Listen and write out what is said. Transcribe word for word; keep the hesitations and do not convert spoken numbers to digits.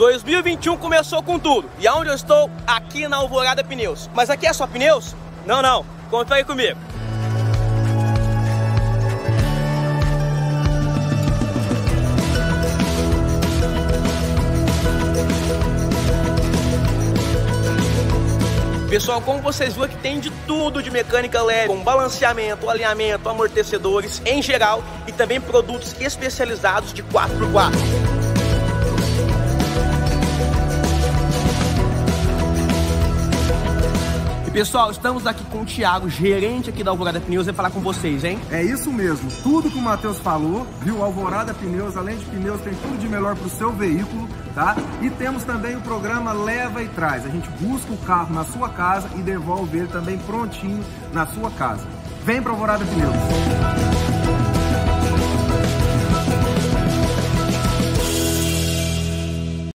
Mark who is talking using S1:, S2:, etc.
S1: dois mil e vinte e um começou com tudo. E aonde eu estou? Aqui na Alvorada Pneus. Mas aqui é só pneus? Não, não. Conta aí comigo. Pessoal, como vocês viram, aqui tem de tudo de mecânica leve, com balanceamento, alinhamento, amortecedores em geral e também produtos especializados de quatro por quatro. E pessoal, estamos aqui com o Thiago, gerente aqui da Alvorada Pneus, vai falar com vocês, hein?
S2: É isso mesmo, tudo que o Matheus falou, viu? Alvorada Pneus, além de pneus, tem tudo de melhor para o seu veículo, tá? E temos também o programa Leva e Traz. A gente busca o carro na sua casa e devolve ele também prontinho na sua casa. Vem para Alvorada Pneus!